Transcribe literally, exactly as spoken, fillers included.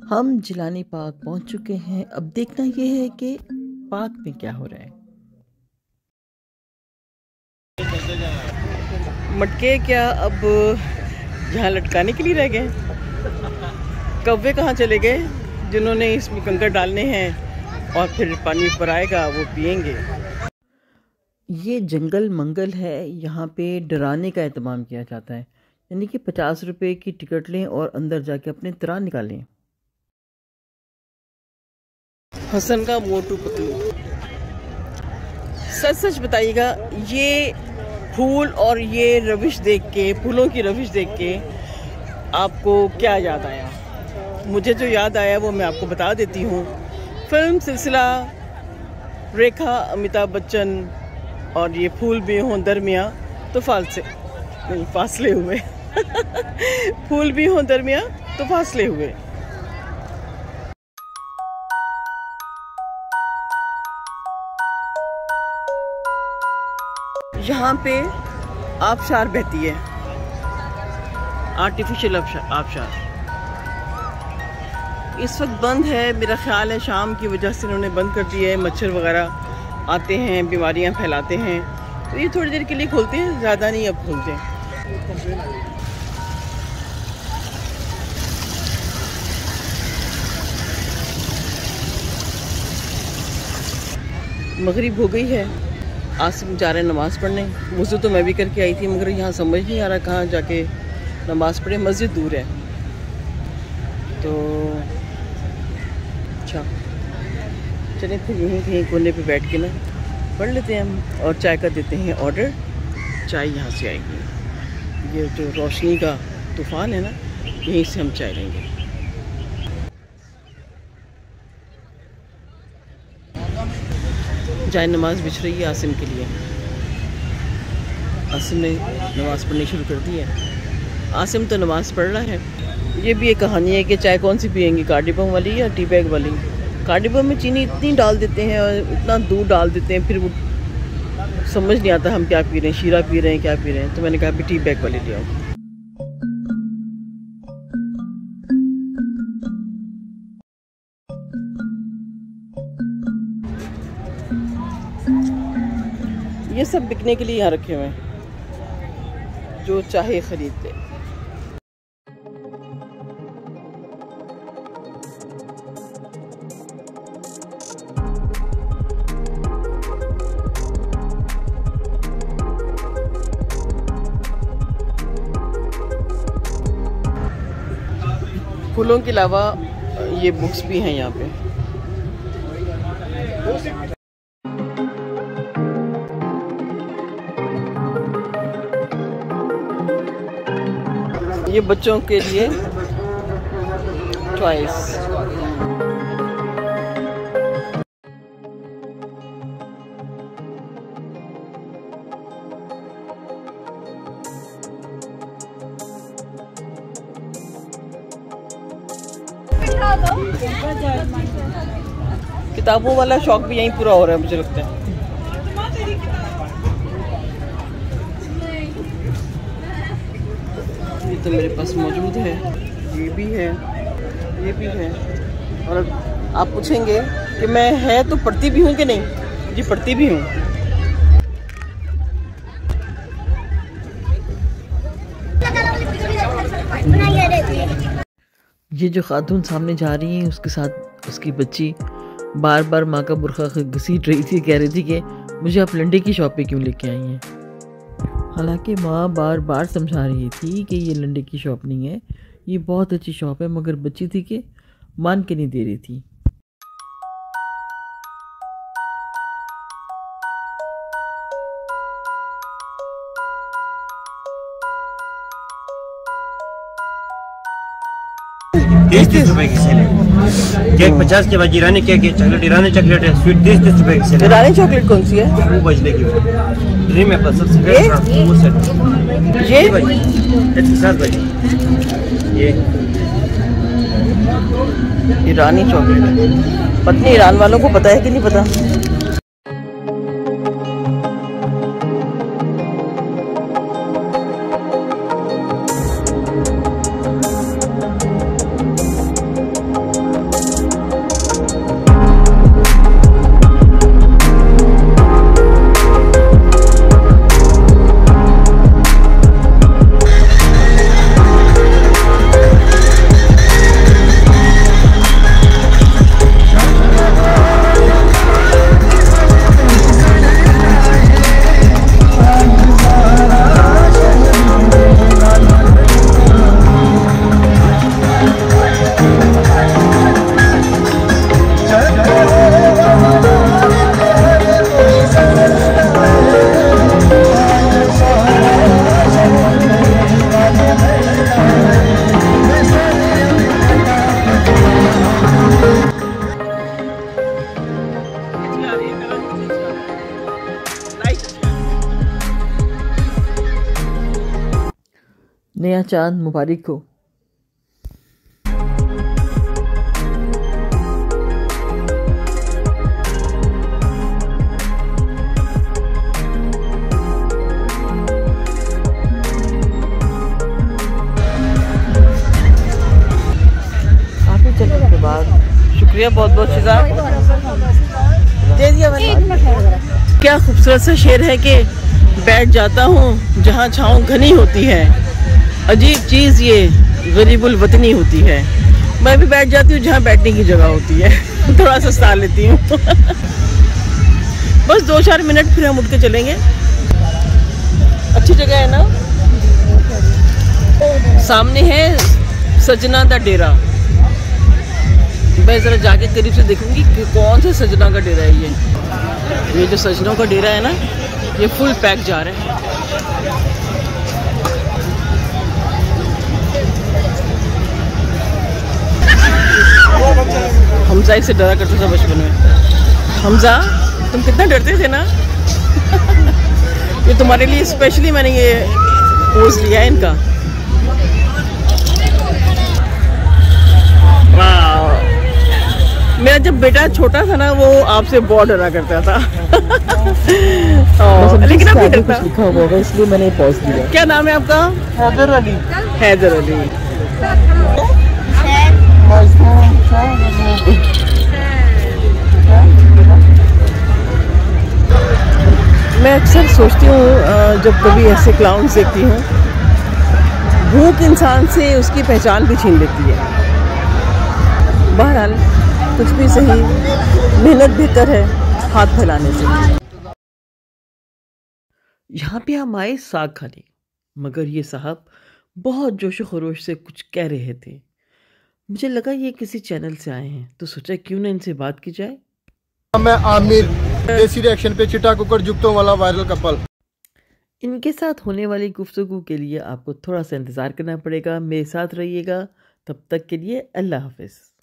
हम जिलानी पार्क पहुंच चुके हैं। अब देखना यह है कि पार्क में क्या हो रहा है। मटके क्या अब यहाँ लटकाने के लिए रह गए? कौवे कहाँ चले गए जिन्होंने इसमें कंकड़ डालने हैं और फिर पानी ऊपर आएगा वो पिएंगे। ये जंगल मंगल है, यहाँ पे डराने का एहतमाम किया जाता है, यानी कि पचास रुपए की टिकट लें और अंदर जाके अपने तरा निकालें। हसन का मोटू पतलू। सच सच बताइएगा, ये फूल और ये रविश देख के, फूलों की रविश देख के आपको क्या याद आया? मुझे जो याद आया वो मैं आपको बता देती हूँ। फिल्म सिलसिला रेखा, अमिताभ बच्चन और ये फूल भी हों दरमिया तो फासले नहीं फासले हुए फूल भी हों दरमिया तो फासले हुए। यहाँ पे आबशार बहती है, आर्टिफिशियल आबशार। इस वक्त बंद है, मेरा ख्याल है शाम की वजह से इन्होंने बंद कर दिया है। मच्छर वगैरह आते हैं, बीमारियां फैलाते हैं, तो ये थोड़ी देर के लिए खोलते हैं, ज़्यादा नहीं अब खोलते हैं। मगरिब हो गई है, आसिम जा रहे हैं नमाज़ पढ़ने। मुझे तो मैं भी करके आई थी, मगर यहाँ समझ नहीं आ रहा कहाँ जाके नमाज़ पढ़े। मस्जिद दूर है तो अच्छा चलिए फिर यहीं कहीं कोने पे बैठ के ना पढ़ लेते हैं हम, और चाय का देते हैं ऑर्डर। चाय यहाँ से आएगी, ये जो रोशनी का तूफ़ान है ना, यहीं से हम चाय लेंगे। चाय नमाज बिछ रही है आसिम के लिए। आसिम ने नमाज़ पढ़नी शुरू कर दी है। आसिम तो नमाज़ पढ़ रहा है। ये भी एक कहानी है कि चाय कौन सी पियेंगी, कार्डिबम वाली या टी बैग वाली। कार्डिबम में चीनी इतनी डाल देते हैं और इतना दूध डाल देते हैं, फिर वो समझ नहीं आता हम क्या पी रहे हैं, शीरा पी रहे हैं क्या पी रहे हैं। तो मैंने कहा भी टी बैग वाली ले आओ। ये सब बिकने के लिए यहाँ रखे हुए हैं, जो चाहे खरीद ले। फूलों के अलावा ये बुक्स भी हैं यहाँ पे। ये बच्चों के लिए टॉयज। किताबों वाला शौक भी यहीं पूरा हो रहा है मुझे लगता है। ये तो मेरे पास मौजूद है, ये भी है, ये भी है। और आप पूछेंगे कि मैं है तो पढ़ती भी हूँ कि नहीं? जी पढ़ती भी हूँ। ये जो खातून सामने जा रही है उसके साथ उसकी बच्ची बार बार माँ का बुरखा घसीट रही थी, कह रही थी कि मुझे आप लंडे की शॉप पे क्यों लेके आई हैं। हालांकि माँ बार बार समझा रही थी कि ये लंडे की शॉप नहीं है, ये बहुत अच्छी शॉप है, मगर बच्ची थी कि मान के नहीं दे रही थी। तीस तीस रुपए की सेल है। केक पचास के बाद ईरानी केक है, चॉकलेट ईरानी चॉकलेट है, स्वीट तीस तीस रुपए की सेल है। ईरानी चॉकलेट कौन सी है? वो बजने की ड्रीम है पर सबसे बेस्ट वो सेट। ये भाई एक के साथ भाई ये ईरानी चॉकलेट। पत्नी ईरान वालों को पता है कि नहीं पता? चांद मुबारक हो। काफी चलने के बाद शुक्रिया बहुत बहुत शिजा दे दिया मैंने। क्या खूबसूरत सा शेर है कि बैठ जाता हूँ जहाँ छाँव घनी होती है, अजीब चीज़ ये गरीबुल वतनी होती है। मैं भी बैठ जाती हूँ जहाँ बैठने की जगह होती है, थोड़ा सा सता लेती हूँ। बस दो चार मिनट फिर हम उठ के चलेंगे। अच्छी जगह है ना। सामने है सजना दा डेरा। मैं ज़रा जाके करीब से देखूंगी कि कौन से सजना का डेरा है ये। ये जो सजनों का डेरा है ना, ये फुल पैक जा रहे हैं। हमजा इससे डरा करता था बचपन में। हमजा तुम कितना डरते थे ना। ये तुम्हारे लिए स्पेशली मैंने ये पोज लिया है इनका। वाह, मेरा जब बेटा छोटा था ना वो आपसे बहुत डरा करता था। लेकिन अब डरता लिखा हुआ होगा इसलिए मैंने पॉज दिया। क्या नाम है आपका? हैदर अली। हैदर अली। मैं अक्सर सोचती हूँ जब कभी ऐसे क्लाउन्स देखती हूँ, भूख इंसान से उसकी पहचान भी छीन लेती है। बहरहाल कुछ भी सही, मेहनत बेहतर है हाथ फैलाने से। यहाँ पे हम आए साग खाने, मगर ये साहब बहुत जोश खरोश से कुछ कह रहे थे। मुझे लगा ये किसी चैनल से आए हैं, तो सोचा क्यों ना इनसे बात की जाए। मैं आमिर, देसी रिएक्शन पे चिटा कुकर जुगतों वाला वायरल कपल। इनके साथ होने वाली गुफ्तगू के लिए आपको थोड़ा सा इंतज़ार करना पड़ेगा। मेरे साथ रहिएगा, तब तक के लिए अल्लाह हाफिज़।